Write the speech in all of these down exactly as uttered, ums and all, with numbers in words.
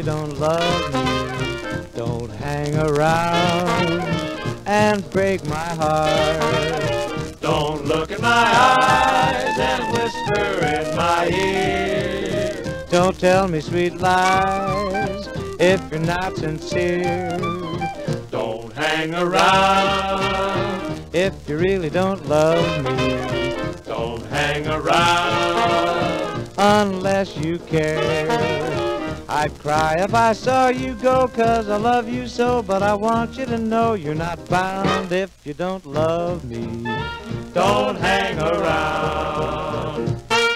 don't love me, don't hang around and break my heart. Don't look in my eyes and whisper in my ear. Don't tell me sweet lies if you're not sincere. Don't hang around if you really don't love me. Don't hang around unless you care. I'd cry if I saw you go, 'cause I love you so, but I want you to know you're not bound if you don't love me. Don't hang around.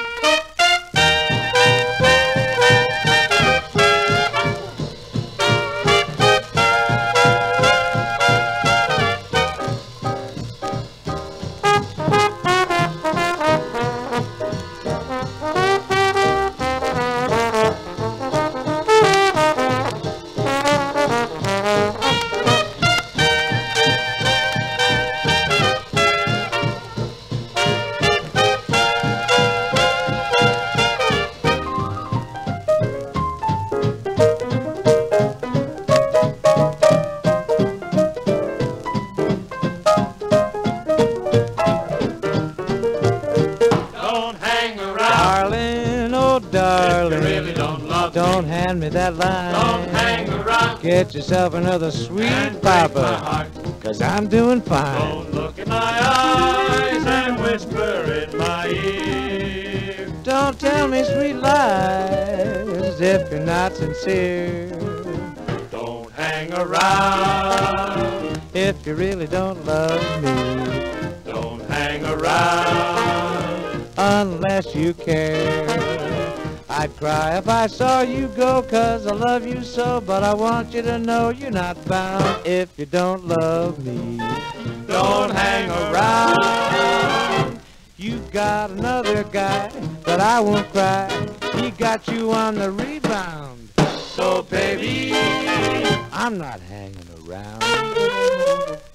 Darling, oh darling, if you really don't love don't me, hand me that line. don't hang around. Get yourself another sweet and break my papa, heart. 'cause I'm doing fine. Don't look in my eyes and whisper in my ear. Don't tell me sweet lies if you're not sincere. Don't hang around if you really don't love me. Don't hang around unless you care. I'd cry if I saw you go, 'cause I love you so, but I want you to know you're not bound if you don't love me. Don't hang around. You got another guy, but I won't cry. He got you on the rebound. So baby, I'm not hanging around.